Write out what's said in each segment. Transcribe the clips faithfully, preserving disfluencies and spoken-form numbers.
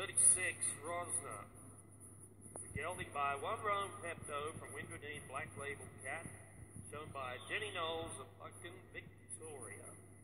thirty-six, Rosner. Gelding by One Rome Pepto from Windradine Black Label Cat, shown by Jenny Knowles of Buckin, Victoria.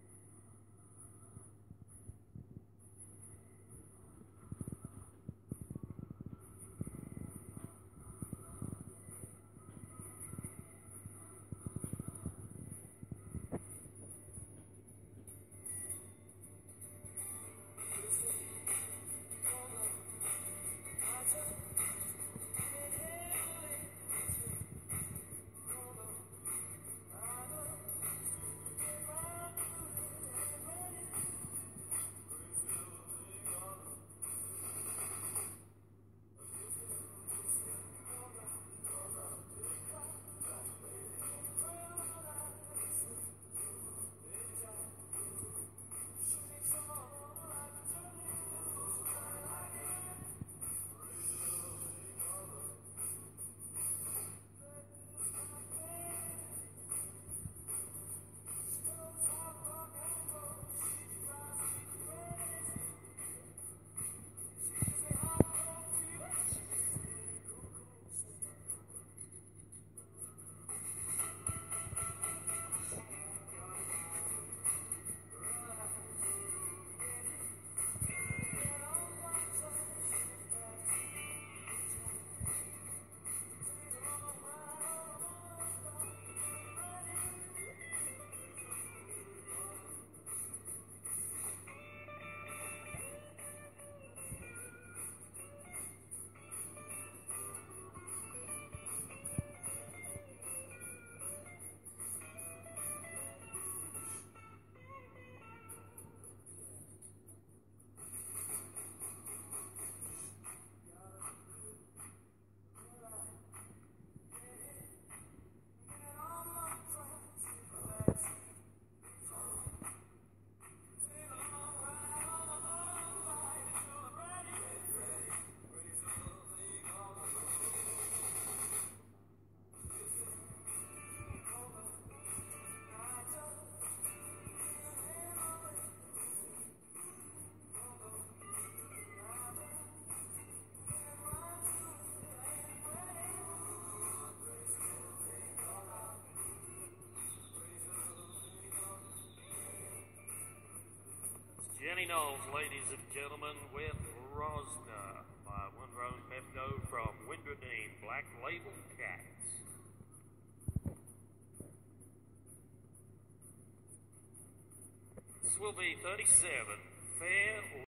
Jenny Knowles, ladies and gentlemen, with Rosner by One Rome Pepto from Windradine Black Label Cats. This will be thirty-seven, Fair